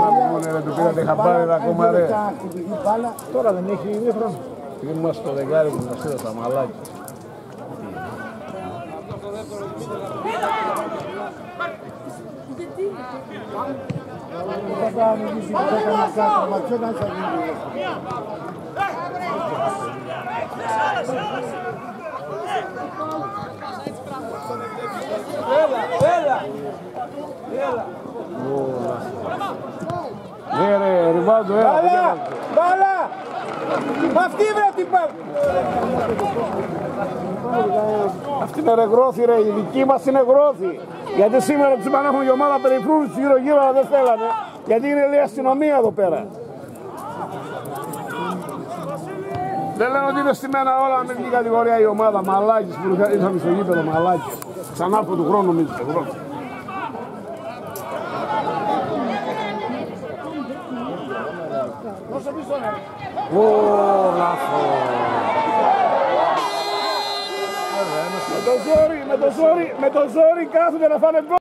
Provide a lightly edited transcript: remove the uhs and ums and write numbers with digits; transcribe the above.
του πήρατε χαμπάρι ακόμα ρε. Τώρα δεν έχει ήδη χρόνο. Είμαστε στο δεκάρι που μας είδα τα μαλάκια. Ρε, ριβάντο, Μπάλα! Αυτή βρε την μπάλα! Αυτή είναι ρε γρόθη ρε, η δική μας είναι γρόθη. Γιατί σήμερα τους είπαν έχουν η ομάδα περιφρούνους γύρω-γύρω αλλά δεν θέλανε. Γιατί είναι λέει αστυνομία εδώ πέρα. Δεν λένε ότι είναι στημένα όλα με την κατηγορία η ομάδα. Μαλάκες που ήρθαν στο γήπεδο, μαλάκες. Ξανά από του χρόνου νομίζω το χρόνο. Με το ζόρι κάθονται να φάνε γκολ.